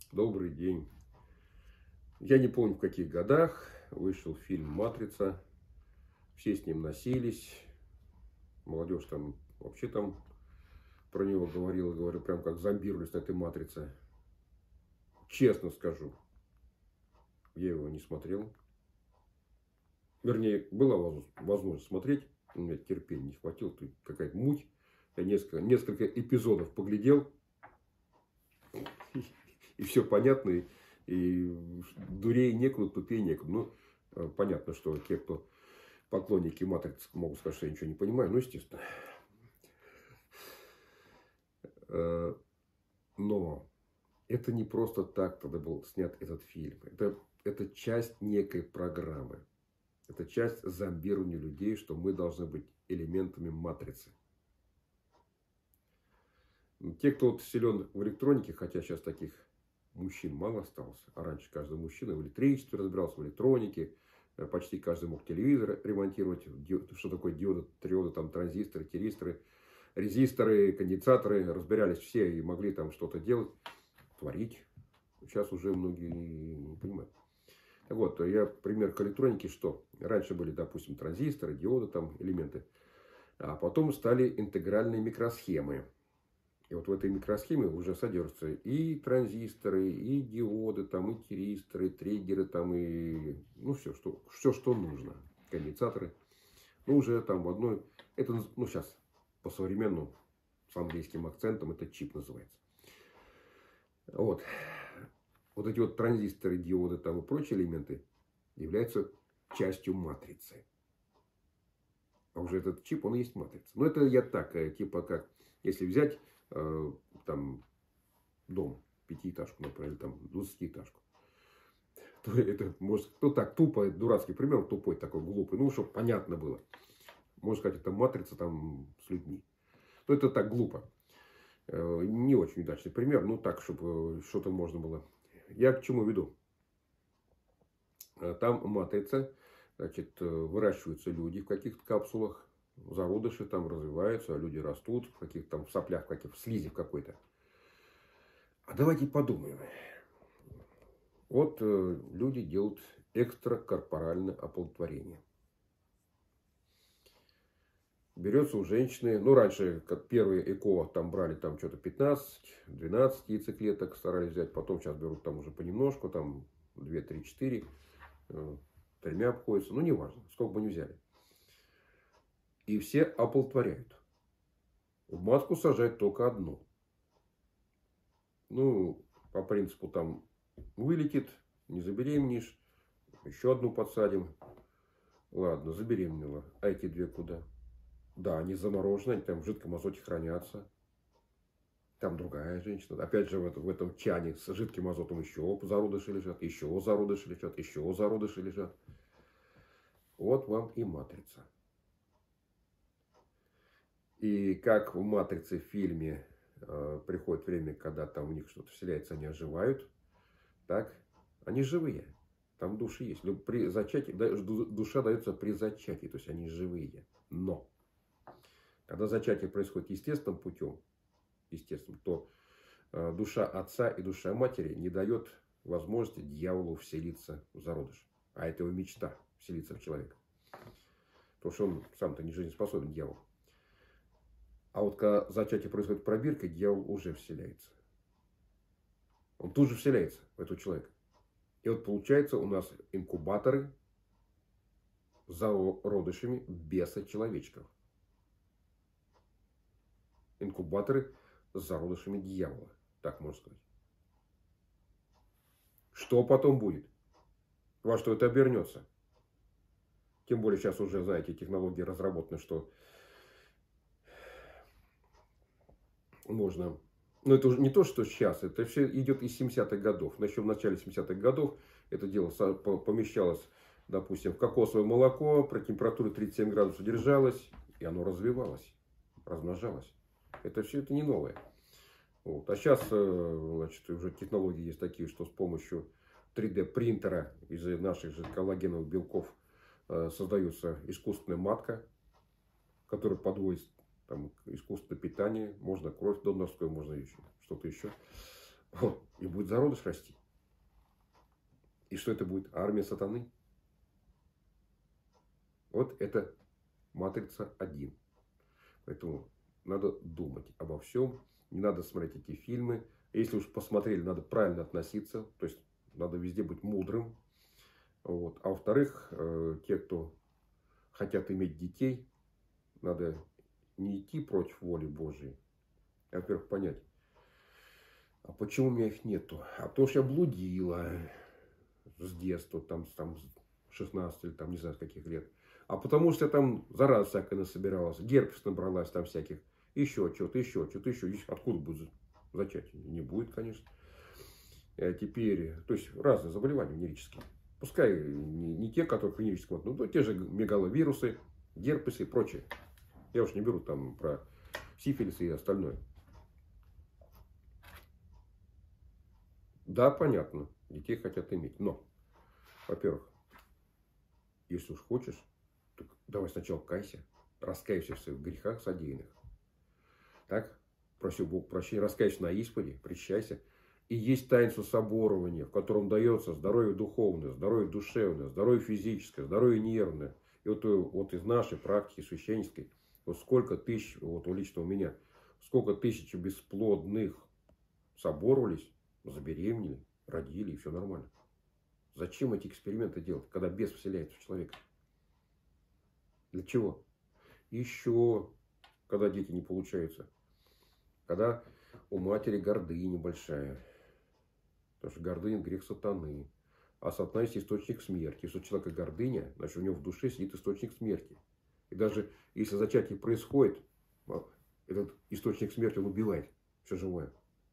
Добрый день. Я не помню, в каких годах вышел фильм «Матрица». Все с ним носились. Молодежь там вообще там про него говорила, говорю, прям как зомбировались на этой «Матрице». Честно скажу, я его не смотрел. Вернее, была возможность смотреть. У меня терпения не хватило. Тут какая-то муть. Я несколько эпизодов поглядел. И все понятно. И дурей некуда, тупей некуда. Ну, понятно, что те, кто поклонники «Матрицы», могут сказать, что я ничего не понимаю. Ну, естественно. Но это не просто так тогда был снят этот фильм. Это часть некой программы. Это часть зомбирования людей, что мы должны быть элементами матрицы. Те, кто вот силен в электронике, хотя сейчас таких мужчин мало осталось, а раньше каждый мужчина в электричестве разбирался, в электронике, почти каждый мог телевизор ремонтировать, что такое диоды, триоды, там транзисторы, тиристоры, резисторы, конденсаторы, разбирались все и могли там что-то делать, творить. Сейчас уже многие не понимают. Так вот, я пример к электронике, что раньше были, допустим, транзисторы, диоды, там элементы, а потом стали интегральные микросхемы. И вот в этой микросхеме уже содержатся и транзисторы, и диоды, там, и тиристоры, и триггеры, там, и ну, все, что нужно. Конденсаторы. Ну, уже там в одной... Это, ну, сейчас по-современному, с английским акцентом, это чип называется. Вот. Вот эти вот транзисторы, диоды, там, и прочие элементы являются частью матрицы. А уже этот чип, он и есть матрица. Но это я так, типа как, если взять... там дом, пятиэтажку, например, или там 20-этажку. То это может, ну так тупо, дурацкий пример, тупой такой, глупый, ну, чтобы понятно было. Можно сказать, это матрица там с людьми. Но это так глупо. Не очень удачный пример, ну так, чтобы что-то можно было. Я к чему веду? Там матрица, значит, выращиваются люди в каких-то капсулах. Зародыши там развиваются, а люди растут в каких-то там соплях, в слизи какой-то. А давайте подумаем. Вот люди делают экстракорпоральное оплодотворение. Берется у женщины, ну раньше, как первые ЭКО, там брали там что-то 15-12 яйцеклеток, старались взять, потом сейчас берут там уже понемножку, там 2, 3, 4, тремя обходится, ну неважно, сколько бы ни взяли. И все оплодотворяют. В матку сажают только одну. Ну, по принципу там вылетит, не забеременеешь, еще одну подсадим. Ладно, забеременела. А эти две куда? Да, они заморожены, они там в жидком азоте хранятся. Там другая женщина. Опять же, в этом чане с жидким азотом еще зародыши лежат, еще зародыши лежат, еще зародыши лежат. Вот вам и матрица. И как в «Матрице» в фильме приходит время, когда там у них что-то вселяется, они оживают. Так, они живые. Там души есть. При зачатии, душа дается при зачатии, то есть они живые. Но, когда зачатие происходит естественным путем, то душа отца и душа матери не дает возможности дьяволу вселиться в зародыш. А это его мечта, вселиться в человека. Потому что он сам-то не жизнеспособен, дьявол. А вот когда зачатие происходит пробиркой, дьявол уже вселяется. Он тут же вселяется в этого человека. И вот получается у нас инкубаторы с зародышами беса-человечков. Инкубаторы с зародышами дьявола. Так можно сказать. Что потом будет? Во что это обернется? Тем более сейчас уже, знаете, технологии разработаны, что можно... Но это уже не то, что сейчас. Это все идет из 70-х годов. Еще в начале 70-х годов это дело помещалось, допустим, в кокосовое молоко. При температуре 37 градусов держалось. И оно развивалось, размножалось. Это все это не новое. Вот. А сейчас, значит, уже технологии есть такие, что с помощью 3D принтера из наших же коллагеновых белков создается искусственная матка, которая подводит там искусственное питание, можно кровь донорскую, можно еще что-то еще. Вот, и будет зародыш расти. И что это будет? Армия сатаны. Вот это матрица 1. Поэтому надо думать обо всем. Не надо смотреть эти фильмы. Если уж посмотрели, надо правильно относиться. То есть надо везде быть мудрым. Вот. А во-вторых, те, кто хотят иметь детей, надо не идти против воли Божьей. А, во-первых, понять, а почему у меня их нету? А потому что я блудила с детства, там 16 или там не знаю с каких лет. А потому что я там зараз всякое насобиралась, герпес набралась там всяких, еще что-то, еще что-то, еще. Откуда будет зачатие? Не будет, конечно. Теперь, то есть разные заболевания венерические. Пускай не те, которые клинические, но те же мегаловирусы, герпесы и прочее. Я уж не беру там про сифилис и остальное. Да, понятно, детей хотят иметь. Но, во-первых, если уж хочешь, так давай сначала кайся, раскаивайся в своих грехах содеянных. Так, проси Бог прощения, раскаивайся на исповеди, причащайся. И есть таинство соборования, в котором дается здоровье духовное, здоровье душевное, здоровье физическое, здоровье нервное. И вот из нашей практики священнической, вот сколько тысяч, вот лично у меня, сколько тысяч бесплодных соборовались, забеременели, родили, и все нормально. Зачем эти эксперименты делать, когда бес вселяется в человека? Для чего? Еще, когда дети не получаются. Когда у матери гордыня большая. Потому что гордыня – грех сатаны. А сатана есть источник смерти. Если у человека гордыня, значит, у него в душе сидит источник смерти. И даже если зачатие происходит, этот источник смерти, он убивает все живое.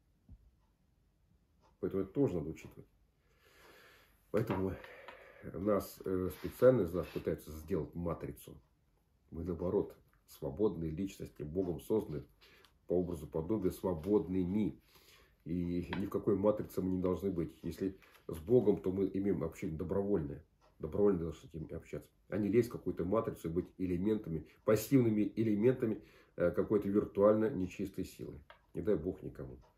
Поэтому это тоже надо учитывать. Поэтому нас специально из нас пытаются сделать матрицу. Мы, наоборот, свободные личности, Богом созданы по образу подобия свободными. И ни в какой матрице мы не должны быть. Если с Богом, то мы имеем общение добровольное. Добровольно должны с этим общаться. А не лезть в какую-то матрицу, быть элементами, пассивными элементами какой-то виртуально нечистой силы. Не дай Бог никому.